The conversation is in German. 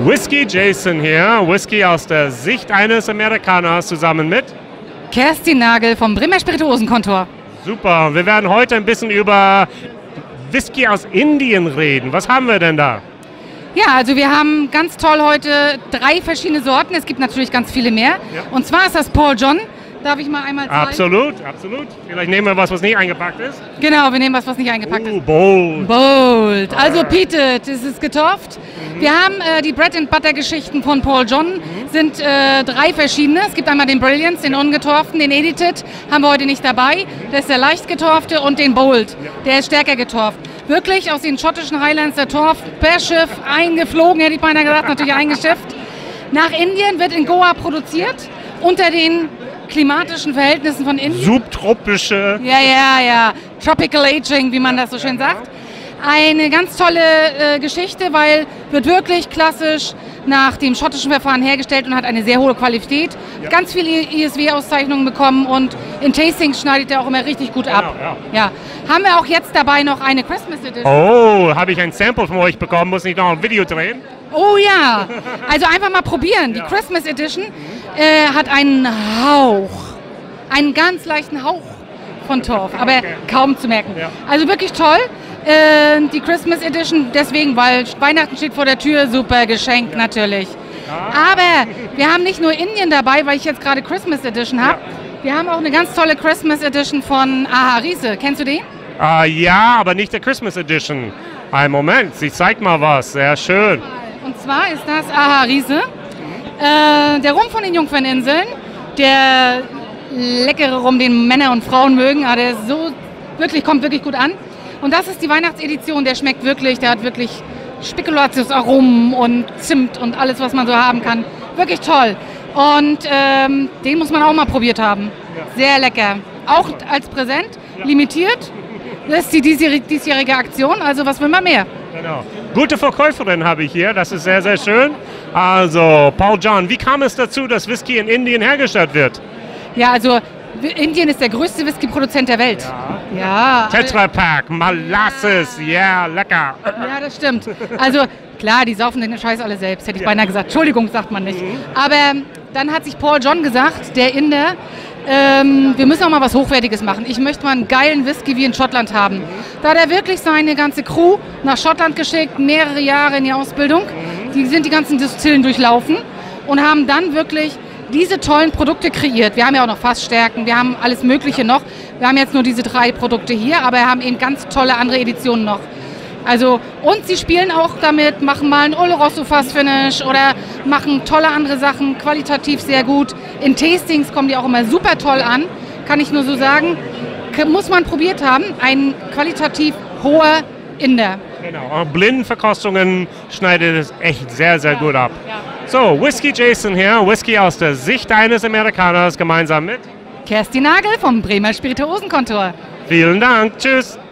Whisky Jason hier, Whisky aus der Sicht eines Amerikaners zusammen mit Kerstin Nagel vom Bremer Spirituosenkontor. Super, wir werden heute ein bisschen über Whisky aus Indien reden. Was haben wir denn da? Ja, also wir haben ganz toll heute 3 verschiedene Sorten. Es gibt natürlich ganz viele mehr. Ja. Und zwar ist das Paul John. Darf ich mal einmal zeigen? Absolut, absolut. Vielleicht nehmen wir was nicht eingepackt ist. Genau, wir nehmen was nicht eingepackt ist. Bold. Bold. Also peated, es ist getofft. Wir haben die Bread and Butter Geschichten von Paul John. Sind 3 verschiedene. Es gibt einmal den Brilliance, den ungetorften, den Edited. Haben wir heute nicht dabei. Das ist der leicht getorfte und den Bold. Der ist stärker getorft. Wirklich aus den schottischen Highlands der Torf per Schiff eingeflogen, hätte ich beinahe gesagt, natürlich eingeschifft. Nach Indien wird in Goa produziert. Unter den klimatischen Verhältnissen von Indien. Subtropische. Ja. Tropical Aging, wie man das so schön sagt. Eine ganz tolle Geschichte, weil wird wirklich klassisch nach dem schottischen Verfahren hergestellt und hat eine sehr hohe Qualität. Ja. Ganz viele ISW-Auszeichnungen bekommen und in Tastings schneidet er auch immer richtig gut ab. Genau, ja. Haben wir auch jetzt dabei noch eine Christmas Edition. Oh, habe ich ein Sample von euch bekommen, muss ich noch ein Video drehen? Oh ja, also einfach mal probieren. Die Christmas Edition hat einen Hauch, einen ganz leichten Hauch von Torf, aber kaum zu merken. Ja. Also wirklich toll. Die Christmas Edition deswegen, weil Weihnachten steht vor der Tür, super Geschenk natürlich. Aber wir haben nicht nur Indien dabei, weil ich jetzt gerade Christmas Edition habe. Wir haben auch eine ganz tolle Christmas Edition von Aha Riese. Kennst du den? Ja, aber nicht der Christmas Edition. Einen Moment, ich zeig mal was, sehr schön. Und zwar ist das Aha Riese, der Rum von den Jungferninseln, der leckere Rum, den Männer und Frauen mögen, aber der ist so kommt wirklich gut an. Und das ist die Weihnachtsedition, der schmeckt wirklich, der hat wirklich Spekulatiusaromen und Zimt und alles, was man so haben kann. Wirklich toll. Und den muss man auch mal probiert haben. Sehr lecker. Auch als Präsent, limitiert. Das ist die diesjährige Aktion, also was will man mehr? Genau. Gute Verkäuferin habe ich hier, das ist sehr, sehr schön. Also, Paul John, wie kam es dazu, dass Whisky in Indien hergestellt wird? Ja, also Indien ist der größte Whisky-Produzent der Welt. Ja. Tetra Pak, Molasses, lecker. Ja, das stimmt. Also klar, die saufen den Scheiß alle selbst, hätte ich beinahe gesagt. Entschuldigung, sagt man nicht. Aber dann hat sich Paul John gesagt, der Inder, wir müssen auch mal was Hochwertiges machen. Ich möchte mal einen geilen Whisky wie in Schottland haben. Da hat er wirklich seine ganze Crew nach Schottland geschickt, mehrere Jahre in die Ausbildung. Die sind die ganzen Distillen durchlaufen und haben dann wirklich diese tollen Produkte kreiert. Wir haben ja auch noch Fassstärken, wir haben alles Mögliche noch. Wir haben jetzt nur diese 3 Produkte hier, aber wir haben eben ganz tolle andere Editionen noch. Also, und sie spielen auch damit, machen mal ein Oloroso Fassfinish oder machen tolle andere Sachen, qualitativ sehr gut. In Tastings kommen die auch immer super toll an, kann ich nur so sagen. Muss man probiert haben, ein qualitativ hoher Inder. Genau, Blindenverkostungen schneidet es echt sehr, sehr gut ab. Ja. So, Whisky Jason hier, Whisky aus der Sicht eines Amerikaners, gemeinsam mit Kerstin Nagel vom Bremer Spirituosenkontor. Vielen Dank, tschüss.